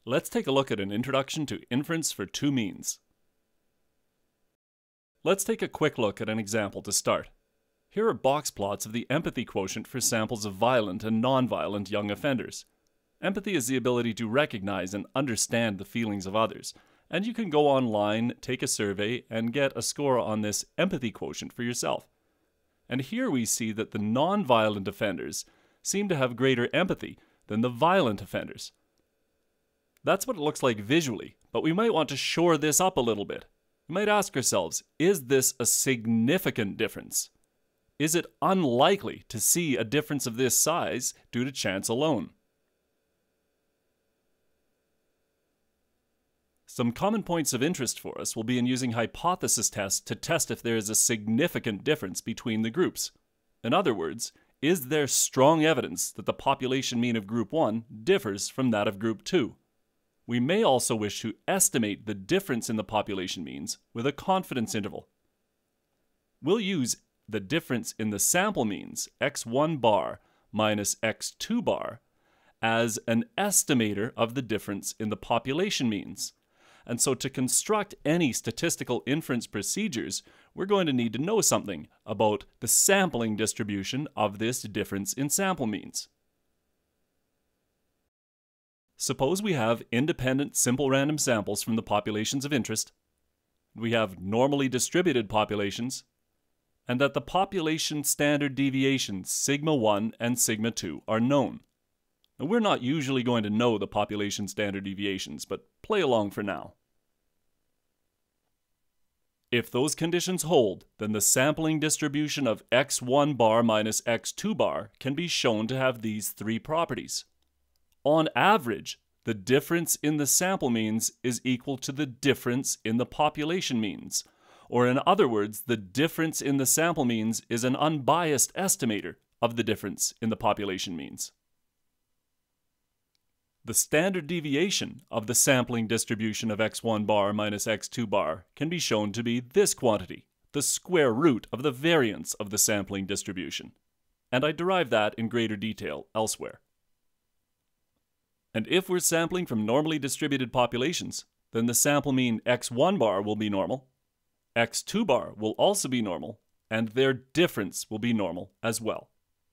Let's take a look at an introduction to inference for two means. Let's take a quick look at an example to start. Here are box plots of the empathy quotient for samples of violent and non-violent young offenders. Empathy is the ability to recognize and understand the feelings of others, and you can go online, take a survey, and get a score on this empathy quotient for yourself. And here we see that the non-violent offenders seem to have greater empathy than the violent offenders. That's what it looks like visually, but we might want to shore this up a little bit. We might ask ourselves, is this a significant difference? Is it unlikely to see a difference of this size due to chance alone? Some common points of interest for us will be in using hypothesis tests to test if there is a significant difference between the groups. In other words, is there strong evidence that the population mean of Group 1 differs from that of Group 2? We may also wish to estimate the difference in the population means with a confidence interval. We'll use the difference in the sample means, x1 bar minus x2 bar, as an estimator of the difference in the population means. And so to construct any statistical inference procedures, we're going to need to know something about the sampling distribution of this difference in sample means. Suppose we have independent simple random samples from the populations of interest, we have normally distributed populations, and that the population standard deviations sigma 1 and sigma 2 are known. Now, we're not usually going to know the population standard deviations, but play along for now. If those conditions hold, then the sampling distribution of x1 bar minus x2 bar can be shown to have these three properties. On average, the difference in the sample means is equal to the difference in the population means. Or in other words, the difference in the sample means is an unbiased estimator of the difference in the population means. The standard deviation of the sampling distribution of x1 bar minus x2 bar can be shown to be this quantity, the square root of the variance of the sampling distribution. And I derive that in greater detail elsewhere. And if we're sampling from normally distributed populations, then the sample mean x1 bar will be normal, x2 bar will also be normal, and their difference will be normal as well.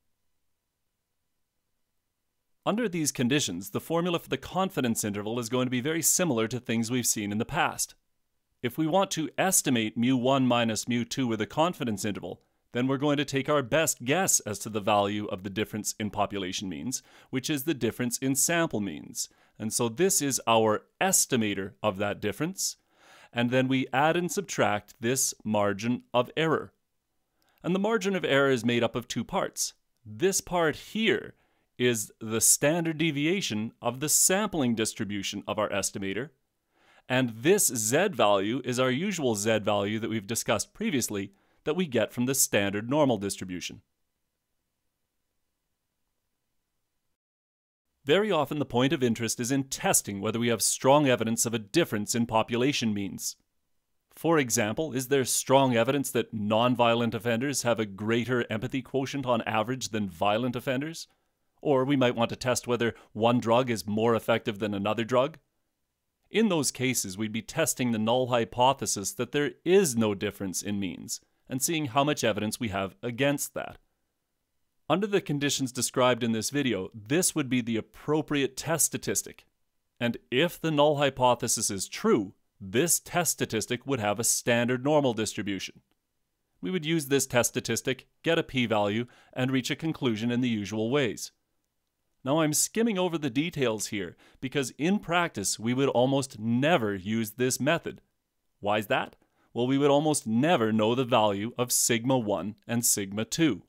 Under these conditions, the formula for the confidence interval is going to be very similar to things we've seen in the past. If we want to estimate mu1 minus mu2 with a confidence interval, then we're going to take our best guess as to the value of the difference in population means, which is the difference in sample means. And so this is our estimator of that difference. And then we add and subtract this margin of error. And the margin of error is made up of two parts. This part here is the standard deviation of the sampling distribution of our estimator. And this z value is our usual z value that we've discussed previously, that we get from the standard normal distribution. Very often the point of interest is in testing whether we have strong evidence of a difference in population means. For example, is there strong evidence that non-violent offenders have a greater empathy quotient on average than violent offenders? Or we might want to test whether one drug is more effective than another drug. In those cases, we'd be testing the null hypothesis that there is no difference in means, and seeing how much evidence we have against that. Under the conditions described in this video, this would be the appropriate test statistic. And if the null hypothesis is true, this test statistic would have a standard normal distribution. We would use this test statistic, get a p-value, and reach a conclusion in the usual ways. Now I'm skimming over the details here because in practice we would almost never use this method. Why is that? Well, we would almost never know the value of sigma 1 and sigma 2.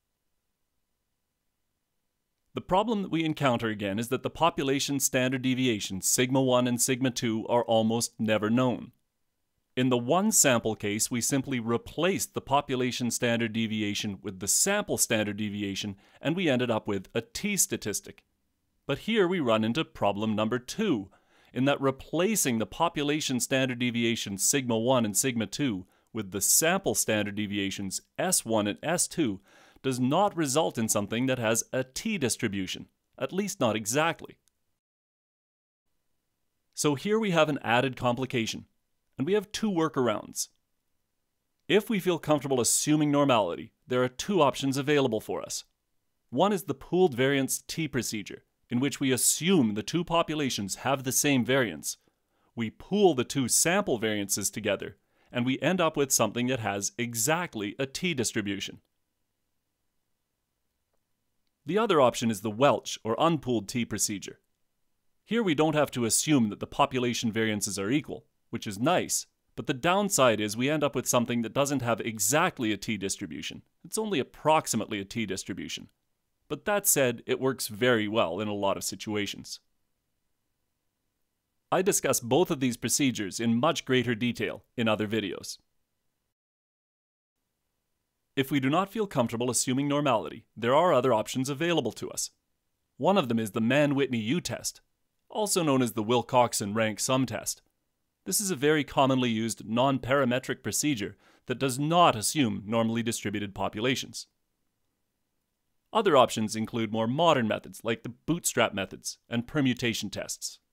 The problem that we encounter again is that the population standard deviations sigma 1 and sigma 2 are almost never known. In the one sample case, we simply replaced the population standard deviation with the sample standard deviation, and we ended up with a t-statistic. But here we run into problem number 2, in that replacing the population standard deviation sigma 1 and sigma 2 with the sample standard deviations S1 and S2 does not result in something that has a t-distribution, at least not exactly. So here we have an added complication, and we have two workarounds. If we feel comfortable assuming normality, there are two options available for us. One is the pooled variance t procedure, in which we assume the two populations have the same variance. We pool the two sample variances together, and we end up with something that has exactly a t distribution. The other option is the Welch or unpooled t procedure. Here we don't have to assume that the population variances are equal, which is nice, but the downside is we end up with something that doesn't have exactly a t distribution. It's only approximately a t distribution. But that said, it works very well in a lot of situations. I discuss both of these procedures in much greater detail in other videos. If we do not feel comfortable assuming normality, there are other options available to us. One of them is the Mann-Whitney U-test, also known as the Wilcoxon-Rank sum test. This is a very commonly used non-parametric procedure that does not assume normally distributed populations. Other options include more modern methods like the bootstrap methods and permutation tests.